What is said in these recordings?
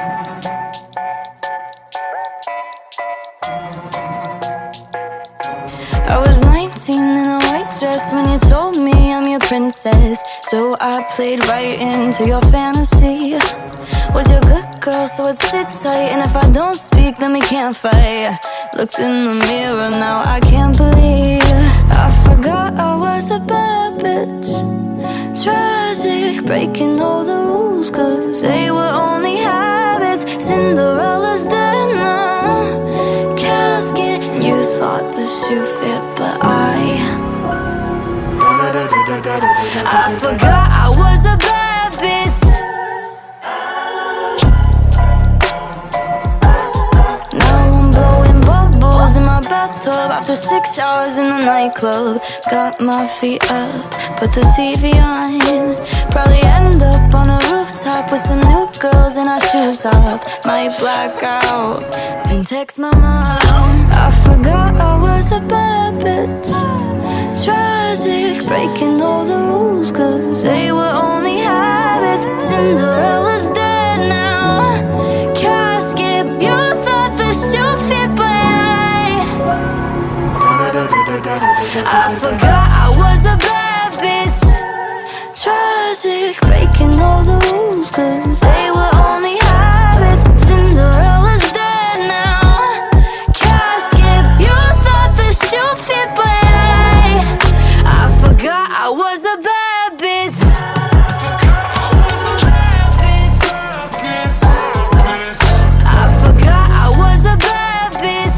I was 19 in a white dress when you told me I'm your princess. So I played right into your fantasy. Was your good girl, so I'd sit tight. And if I don't speak, then we can't fight. Looked in the mirror, now I can't believe I forgot I was a bad bitch. Tragic, breaking all the rules, cause they were only habits. Cinderella's dead now, casket. You thought the shoe fit, but I forgot I was a bad bitch. Now I'm blowing bubbles in my bathtub after 6 hours in the nightclub. Got my feet up, put the TV on. Probably end up on a rooftop with some new girls and our shoes off. Might black out and text my mom. I forgot I was a bad bitch. Tragic, breaking all the rules, cause they were only habits. Cinderella's dead now, casket. You thought the shoe fit, but I forgot I was a bad bitch. Tragic, breaking all the rules, cause they were only habits. Cinderella's dead now, casket. You thought the shoe fit, but I forgot I was a bad bitch. I forgot I was a bad bitch.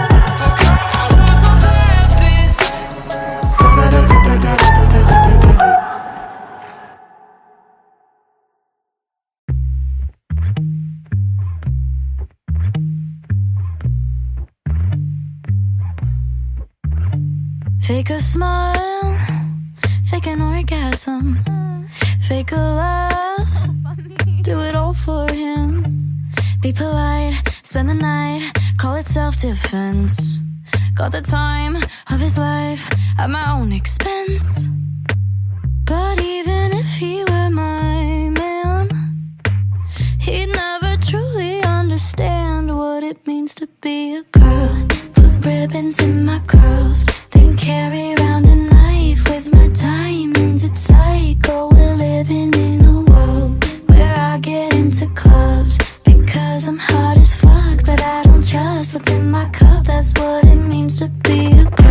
Fake a smile, fake an orgasm, fake a laugh, do it all for him. Be polite, spend the night, call it self-defense. Got the time of his life at my own expense. But even if he were my man, he'd never truly understand what it means to be a girl. Put ribbons in my curls, then carry around a knife with my diamonds. It's psycho, we're living in a world where I get into clubs because I'm hot as fuck, but I don't trust what's in my cup. That's what it means to be a girl.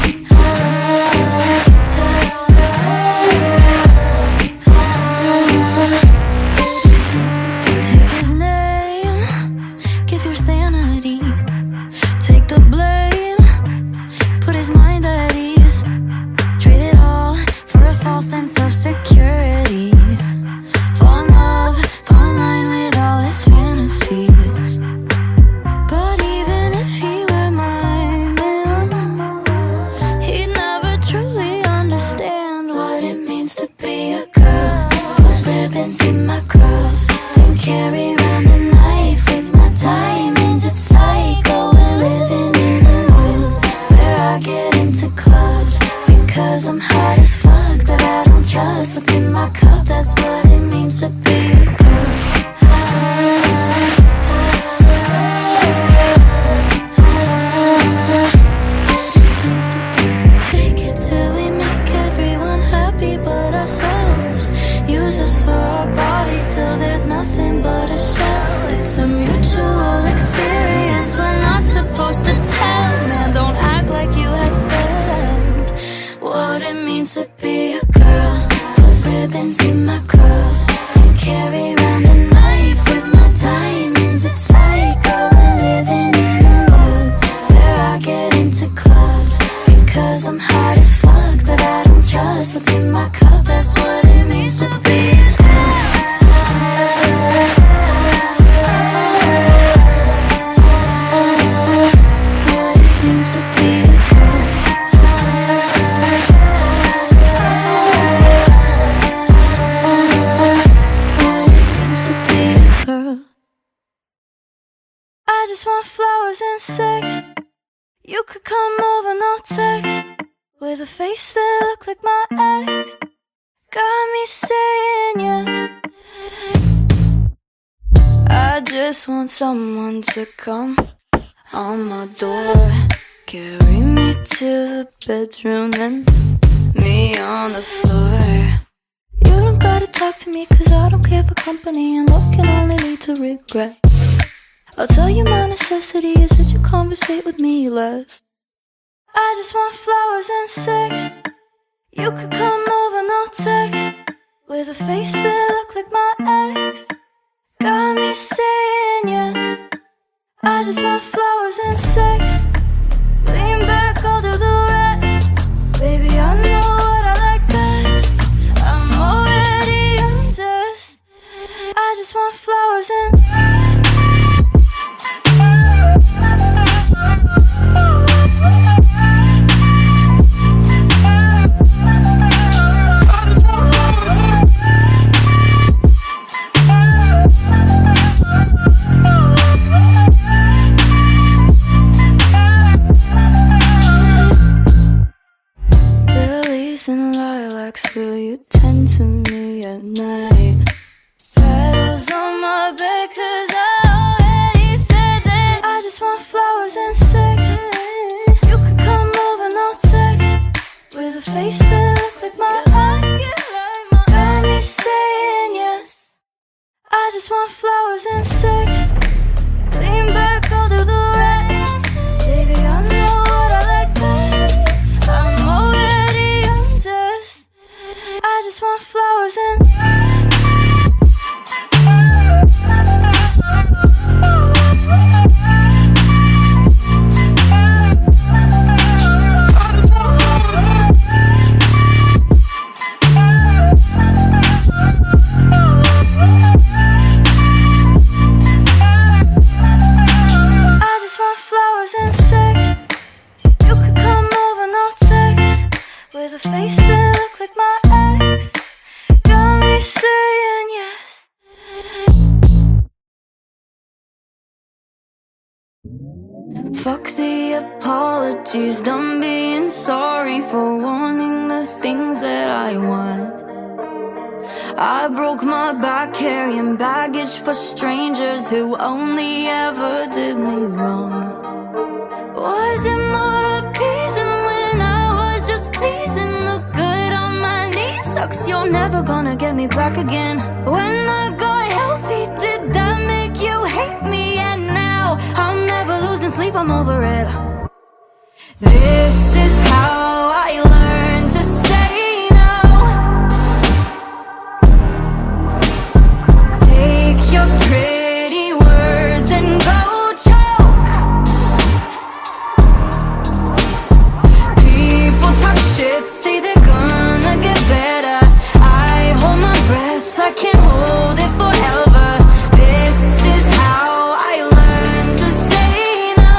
Take his name, give your sanity. Take the blame, put his mind at ease. Trade it all for a false sense of security. Fall in love, fall in line with all his fantasies. But even if he were my man, he'd never truly understand what it means to be a girl. Put ribbons in my curls, then carry around a knife with my diamonds. It's psycho, we're living in a world where I get into clubs because I'm hot as fuck, but I don't trust what's in my cup. That's what it means to be a girl. Fake it till we make everyone happy but ourselves. Use us for our bodies till there's nothing but a shell. It's a mutual experience we're not supposed to tell. Man, don't act like you have felt what it means to be a girl. Put ribbons in my curls and carry around a knife with my diamonds. It's psycho, we're living in a world where I get into clubs because I'm hot as fuck, but I don't trust what's in my cup. That's what it means to be a girl. What it means to be a girl. What it means to be a girl. I just want flowers and sex. You could come over, no text. With a face that look like my ex. Got me saying yes. I I just want someone to come on my door, carry me to the bedroom, then me on the floor. You don't gotta talk to me, cause I don't care for company, and love can only lead to regret. I'll tell you my necessity is that you conversate with me less. I just want flowers and sex. You could come over, no text, with a face that look like my ex. Got me saying yes. I just want flowers and sex. Lean back, I'll do the rest. Baby, I know what I like best. I'm already undressed. I just want flowers and and lilacs, will you tend to me at night? Petals on my bed, cause I already said that I just want flowers and sex. You could come over, no text, with a face that look like my eyes. Got me saying yes. I just want flowers and sex. Lean back, I'll do the rest. Baby, I know what I like best. I'm already undressed. I just want flowers and with a face that look like my ex. Got me saying yes. Fuck the apologies, done being sorry for wanting the things that I want. I broke my back carrying baggage for strangers who only ever did me wrong. Was it more appeasing when I was just pleasing? Look good on my knees, sucks you're never gonna get me back again. When I got healthy, did that make you hate me? And now I'm never losing sleep, I'm over it. This is how I learned to say no. Take your pretty words and go choke. People talk shit, say they're gonna get better. I hold my breath, I can't hold it forever. This is how I learned to say no.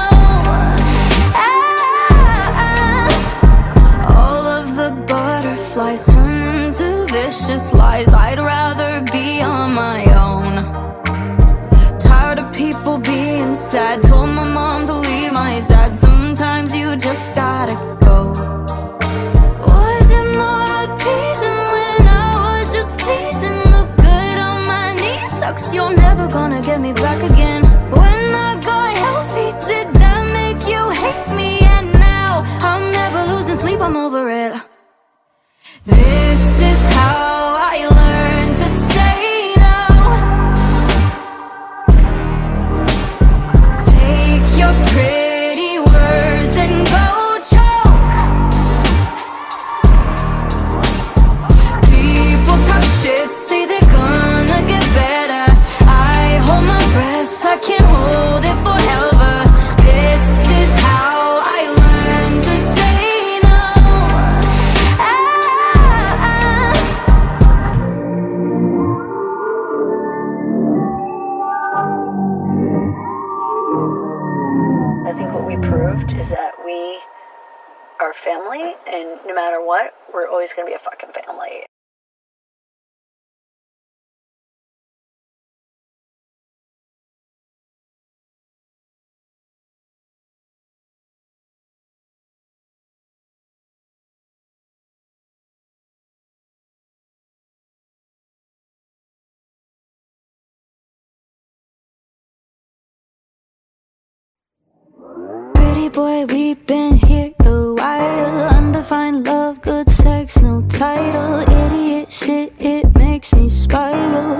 All of the butterflies turn into vicious lies. I'd rather be on my own. Tired of people being sad. Told my mom to leave my dad. Sometimes you just gotta go. Was it more appeasing when I was just pleasing? Look good on my knees, sucks you're never gonna get me back again. When I got healthy, did that make you hate me? And now I'm never losing sleep, I'm over it. This is how I learned to say no. Take your pretty words and go choke. People talk shit, say they're gonna get better. I hold my breath, I can't hold it forever. This is how I learned to say no. I think what we proved is that we are family, and no matter what, we're always going to be a fucking family. boy, we've been here a while. Undefined love, good sex, no title. Idiot shit, it makes me spiral.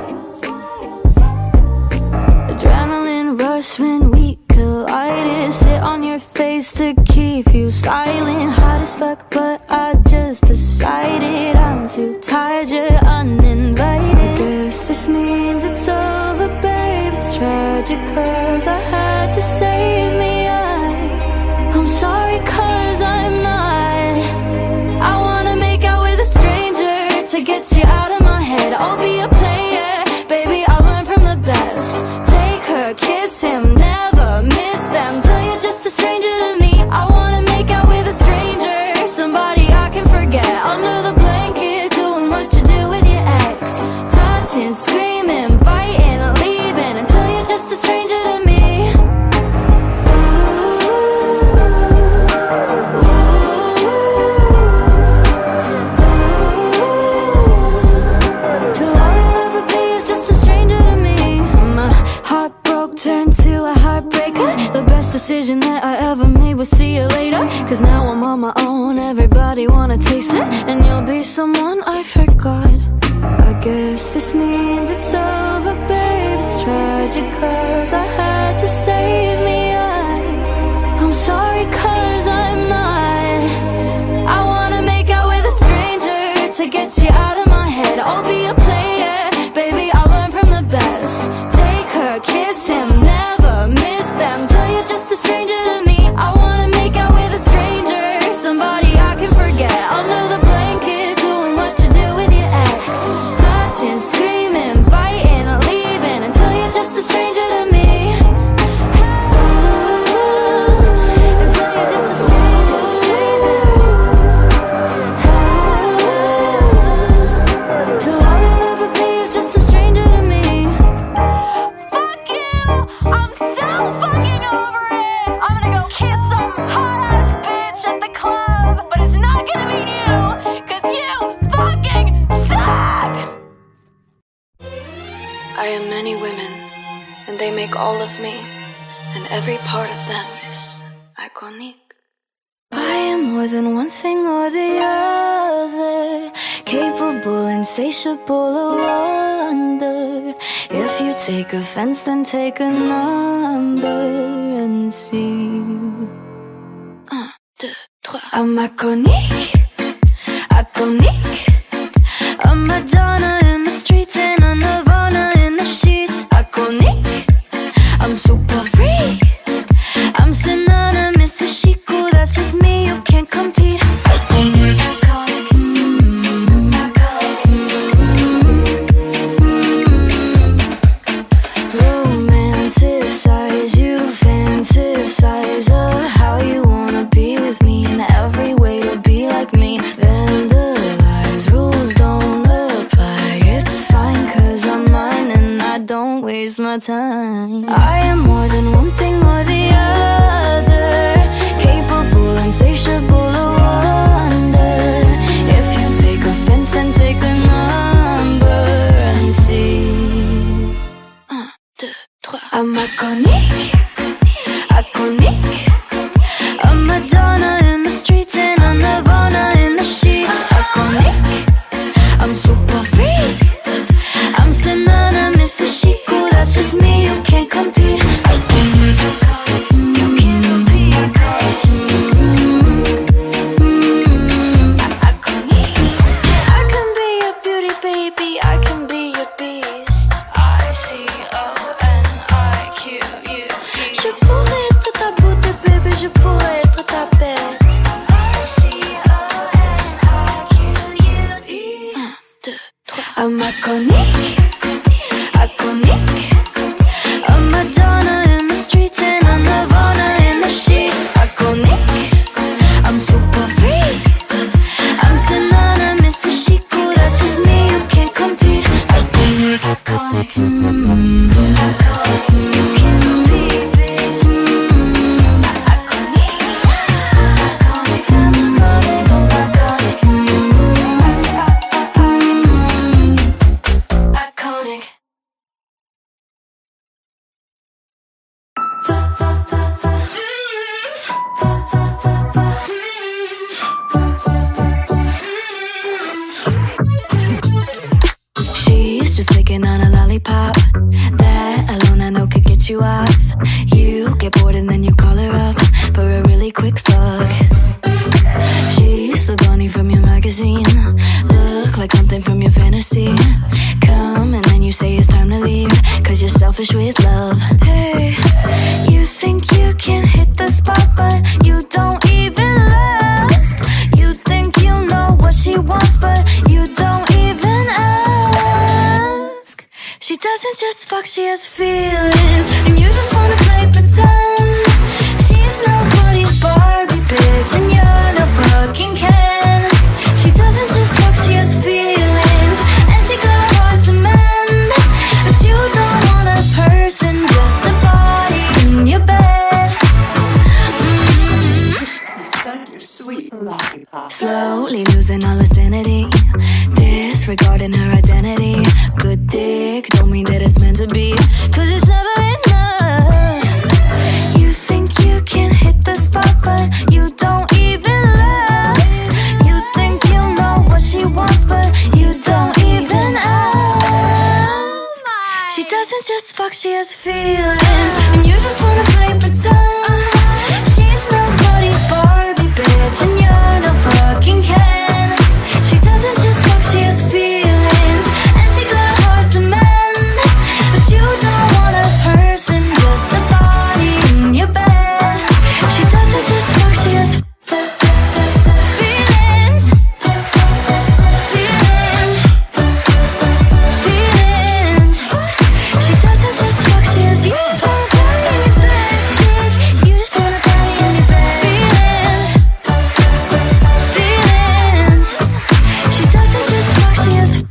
Adrenaline rush when we collide. Sit on your face to keep you silent. Hot as fuck, but I just decided I'm too tired, you're uninvited. I guess this means it's over, babe. It's tragic cause I had to save me. I'm sorry cause I'm not. I wanna make out with a stranger to get you out of my head. I'll be a player, baby, I'll learn from the best. Take her, kiss him, never miss them. Till you're just a stranger to me. I wanna make out with a stranger, somebody I can forget. Under the blanket, doing what you do with your ex. Touching, screaming, biting, leaving, until you're just a stranger to me. Decision that I ever made was see you later. Cause now I'm on my own, everybody wanna taste it. And you'll be someone I forgot. I guess this means it's over, babe. It's tragic cause I had to save me. I'm sorry cause I'm not. I wanna make out with a stranger to get you out of my head. I'll be a player, baby, I'll learn from the best. Take her, kiss him, never miss them. Till you're just a stranger to me. I wanna make out with a stranger, somebody I can forget. Under the blanket, doing what you do with your ex. Touching, screaming, biting, leaving, until you're just a stranger to me. Until you're just a stranger, stranger. Till all you'll ever be is just a stranger to me. Fuck you, I'm so fucking over it. I'm gonna go kiss some hot-ass bitch at the club, but it's not gonna be you, cause you fucking suck. I am many women, and they make all of me, and every part of them is iconic. I am more than one thing or the other, capable, insatiable of wonder. If you take offense, then take a number and see. 1, 2, 3. I'm iconic, iconic. A Madonna in the streets and a Nirvana in the sheets. Iconic, I'm super free. I'm synonymous with Chico, that's just me, you can't compete. Iconic, romanticize, you fantasize of how you wanna be with me, in every way to be like me. Vandalize, rules don't apply. It's fine cause I'm mine and I don't waste my time. I am more than one thing or the other, capable, insatiable of wonder. If you take offense, then take a number and see. 1, 2, 3. I'm iconic, iconic. A Madonna in the streets and a Nirvana in the sheets. Iconic, I'm super free. I'm synonymous with Chico, that's just me, you can't compete. Iconic, you can't compete. Iconic. I can be your beauty, baby, I can be your beast. ICONIQUE. Je pourrais être ta beauté, baby, je pourrais être ta bête. ICONIQUE. 1, 2, 3. I'm iconic, iconic. A Madonna in the streets and a Nirvana in the sheets. Iconic, I'm super free. I'm synonymous with Chico, that's just me, you can't compete. Iconic, iconic. You can't compete, bitch. Iconic, iconic, iconic. Iconic. licking on a lollipop. That alone I know could get you off. You get bored and then you call her up for a really quick fuck. She's the bunny from your magazine, look like something from your fantasy. Come and then you say it's time to leave, cause you're selfish with love. Hey, you think you can hit the spot, but you don't even last. You think you know what she wants, but you don't even ask. She doesn't just fuck, she has feelings, and you just wanna play pretend. She's nobody's Barbie bitch, and you're no fucking Ken. She doesn't just fuck, she has feelings, and she got a heart to mend. But you don't want a person, just a body in your bed. Sweet lollipop. Slowly losing all her sanity, disregarding her identity. Good dick, don't mean that it's meant to be, cause it's never enough. You think you can hit the spot, but you don't even last. You think you know what she wants, but you don't even ask. She doesn't just fuck, she has feelings, and you just wanna play pretend. She's nobody's Barbie bitch, and you're no fucking Ken. She doesn't just fuck, she has feelings, and she got a heart to mend. But you don't want a person, just a body in your bed. She doesn't just fuck, she has feelings. Feelings. She doesn't just fuck, she has feelings. You just wanna body in your bed. Feelings. She doesn't just fuck, she has feelings.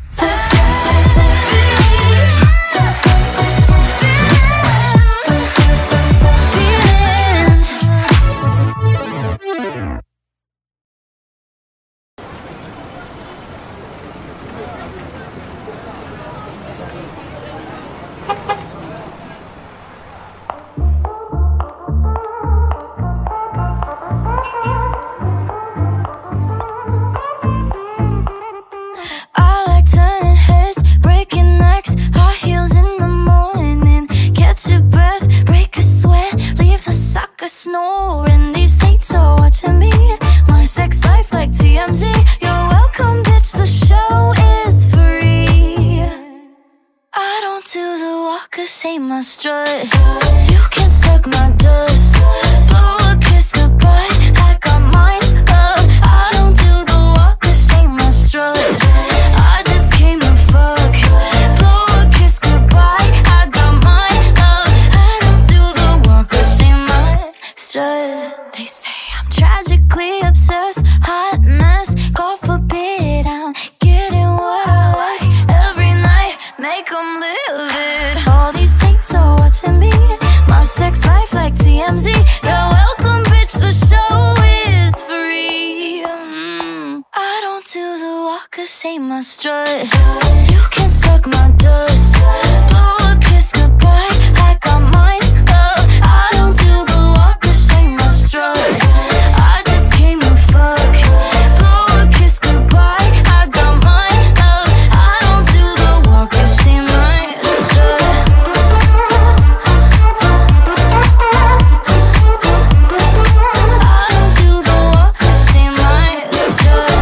I like turning heads, breaking necks, high heels in the morning. Catch your breath, break a sweat, leave the sucker snoring. These saints are watching me, my sex life like TMZ. You're welcome, bitch, the show is free. I don't do the walk or say my strut. You can suck my dust, blow a kiss goodbye, I got mine up. I don't do the walk or say my strut. I just came to fuck, blow a kiss goodbye, I got mine up. I don't do the walk or say my strut. They say I'm tragically obsessed, hot mess, God forbid I'm getting what I like every night, make them live it. All these saints are watching me, my sex life like TMZ. You're welcome, bitch, the show is free. I don't do the walk or say my strut. You can suck my dust, blow a kiss goodbye, I got mine up. I don't do the walk or say my strut. I just came to fuck, blow a kiss goodbye, I got mine up. I don't do the walk or say my strut. I don't do the walk or say my strut.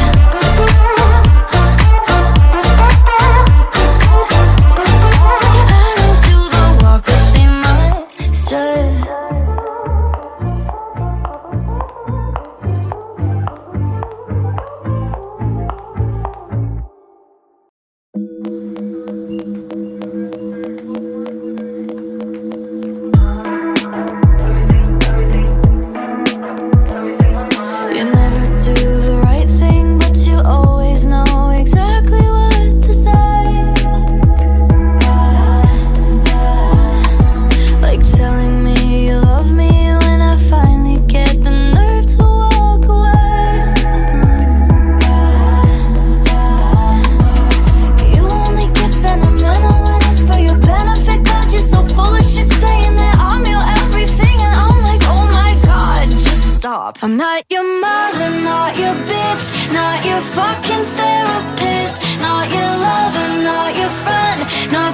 I'm not your mother, not your bitch, not your fucking therapist, not your lover, not your friend, not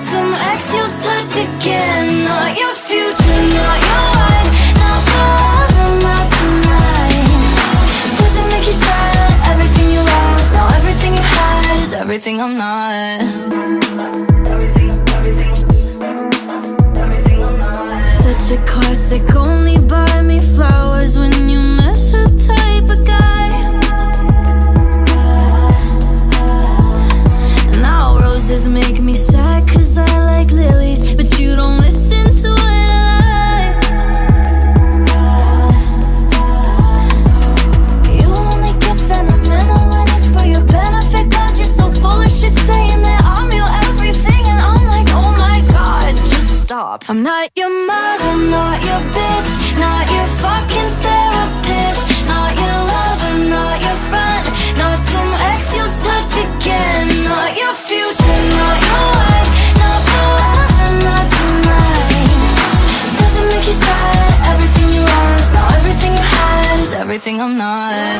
again. Not your future, not your life, not forever, not tonight. Does it make you sad? Everything you lost, now everything you had is everything I'm not. Such a classic, only buy me flowers when you mess up type of guy. Now roses make me sad cause I like lilies, but you don't listen to what I like. You only get sentimental when it's for your benefit. God, you're so full of shit saying that I'm your everything, and I'm like, oh my god, just stop. I'm not your mother, not your bitch, not your fucking therapist, not your lover, not your friend, not some ex you'll touch again. Not your future, not your life, not forever, not tonight. Does it make you sad? Everything you lost, now everything you had is everything I'm not.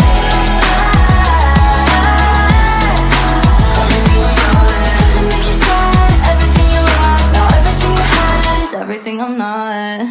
Does it make you sad? Everything you lost, now everything you had is everything I'm not.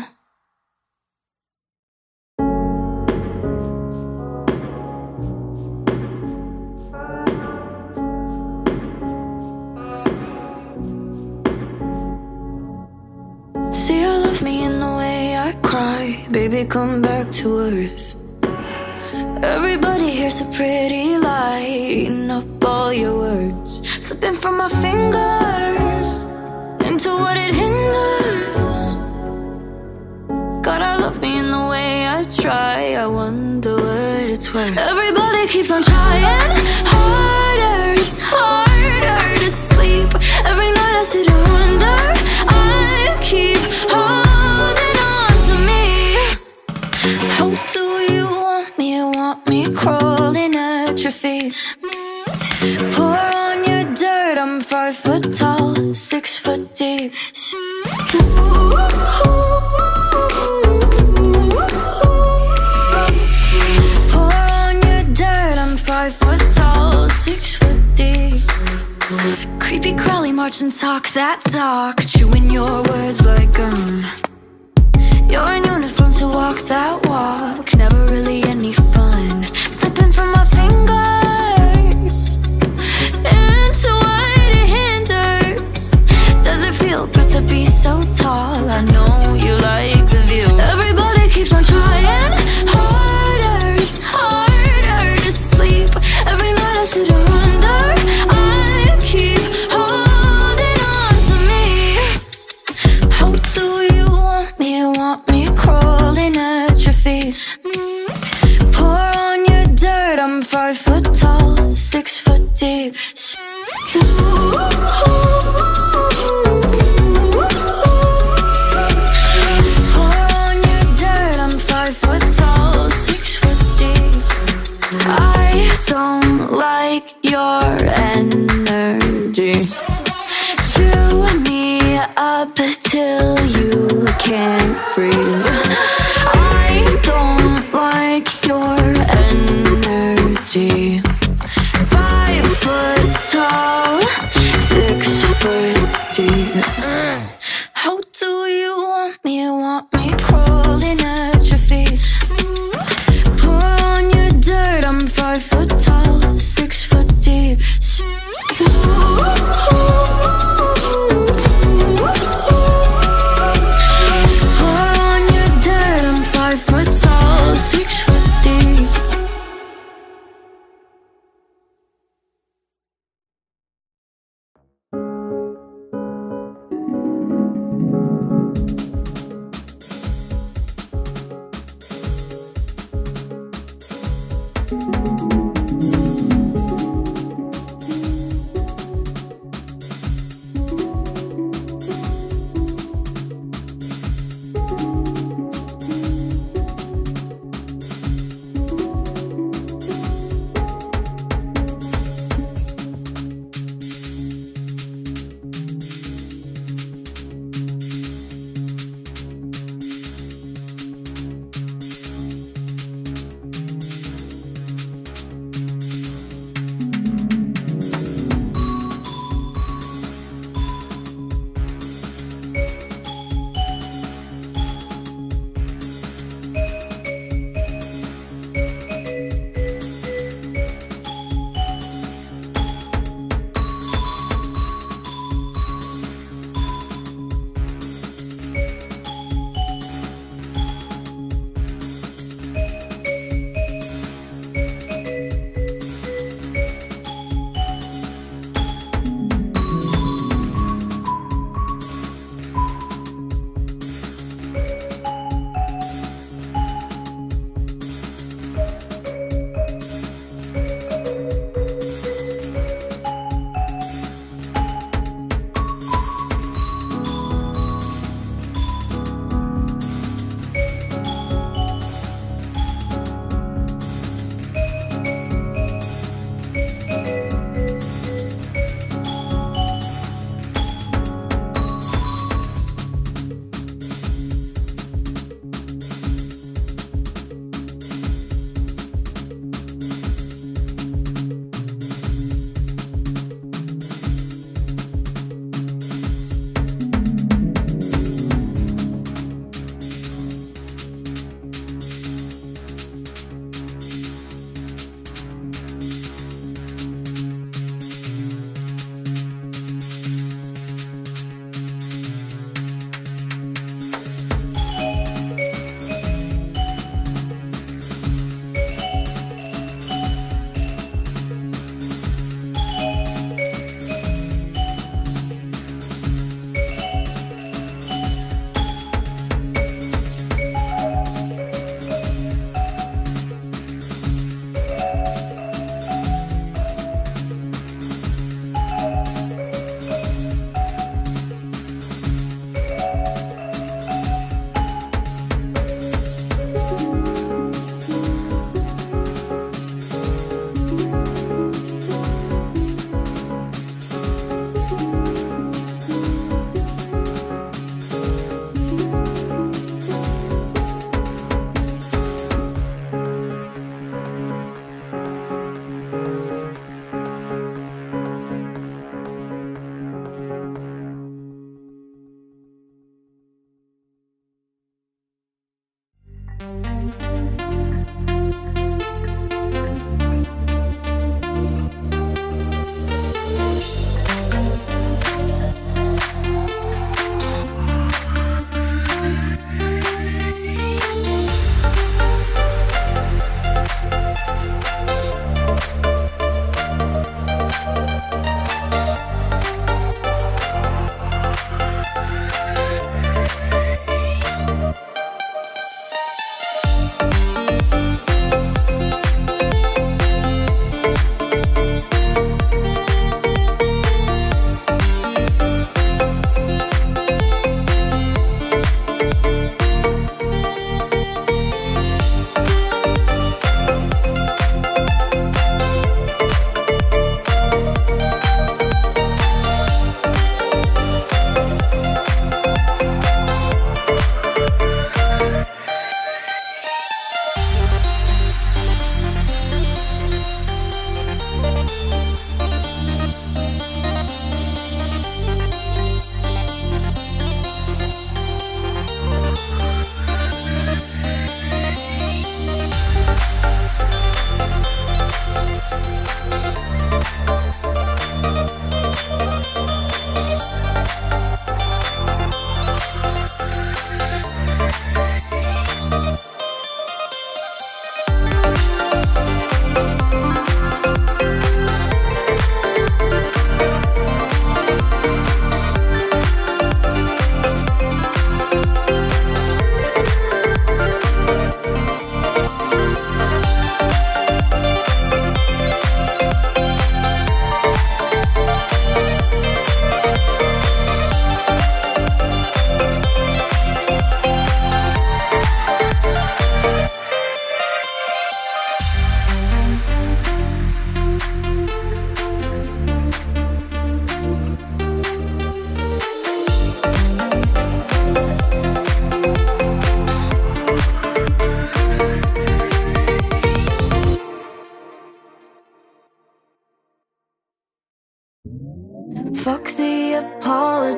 See, you love me in the way I cry. Baby, come back to earth. Everybody here's a pretty lie, eating up all your words, slipping from my fingers into what it hinders. God, I love me in the way I try. I wonder what it's worth. Everybody keeps on trying harder. It's harder to sleep. Every night I sit and wonder. I keep holding on to me. How do you want me? Want me crawling at your feet? Pour on your dirt. I'm 5 foot tall, 6 foot deep. Pour on your dirt. I'm 5 foot tall, 6 foot deep. Creepy crawly march and talk that talk, chewing your words like you're in uniform to walk that walk. Never really any fun, slipping from my fingers into what it hinders. Does it feel good to be so tall? I know you like the view. Everybody keeps on trying harder. It's harder to sleep. Every night I sit and wonder. I keep holding on to me. How do you want me? Want me crawling at your feet? Pour on your dirt. I'm 5 foot tall, 6 foot deep. Pour on your dirt. I'm 5 foot tall, 6 foot deep. I don't like your energy. Chew me up till you can't breathe. I don't like your energy. 5 foot tall, 6 foot deep. How do you want me? Want me crawling at your feet? Pour on your dirt. I'm 5 foot tall, 6 foot deep. Pour on your dirt.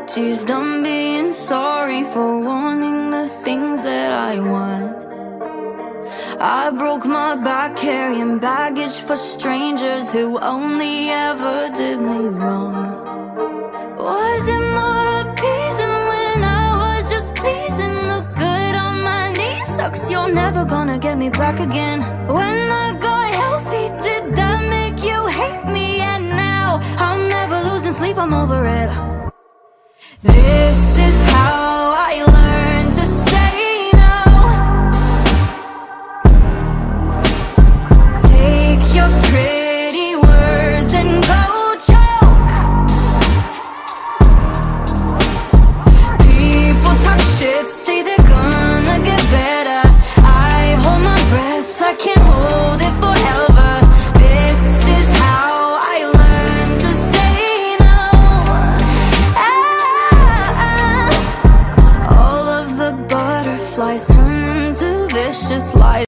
Geez, done being sorry for wanting the things that I want. I broke my back carrying baggage for strangers who only ever did me wrong. Was it more appeasing when I was just pleasing? Look good on my knees. Sucks you're never gonna get me back again. When I got healthy, did that make you hate me? And now I'm never losing sleep, I'm over it. This is how I learned to say no. Take your pretty words and go choke. People talk shit, say they're gonna get better. I hold my breath, I can't hold it forever. This is how I learned to say no. All of the butterflies turn into vicious lies.